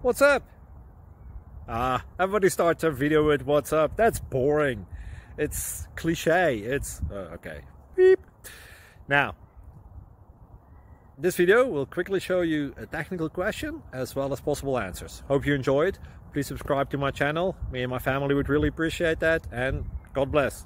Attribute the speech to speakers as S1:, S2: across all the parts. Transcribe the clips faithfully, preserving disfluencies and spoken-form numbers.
S1: What's up? Ah, everybody starts a video with what's up. That's boring. It's cliche. It's uh, okay. Beep. Now, this video will quickly show you a technical question as well as possible answers. Hope you enjoyed. Please subscribe to my channel. Me and my family would really appreciate that, and God bless.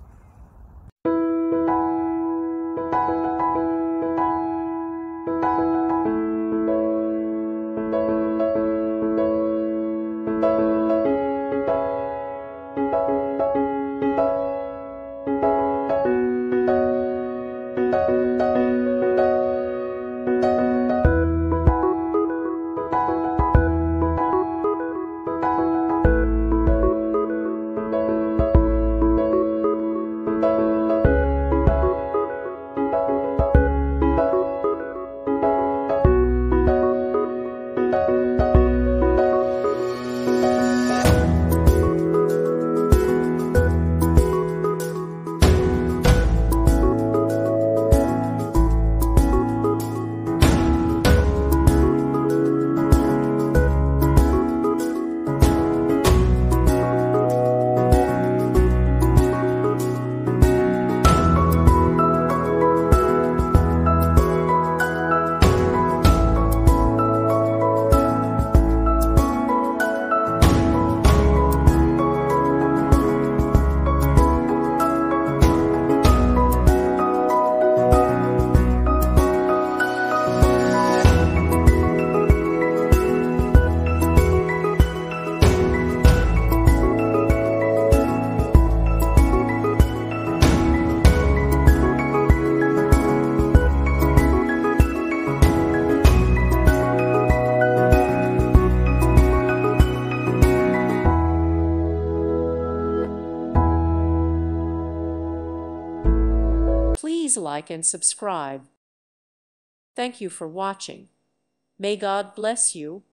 S2: Please like and subscribe. Thank you for watching. May God bless you.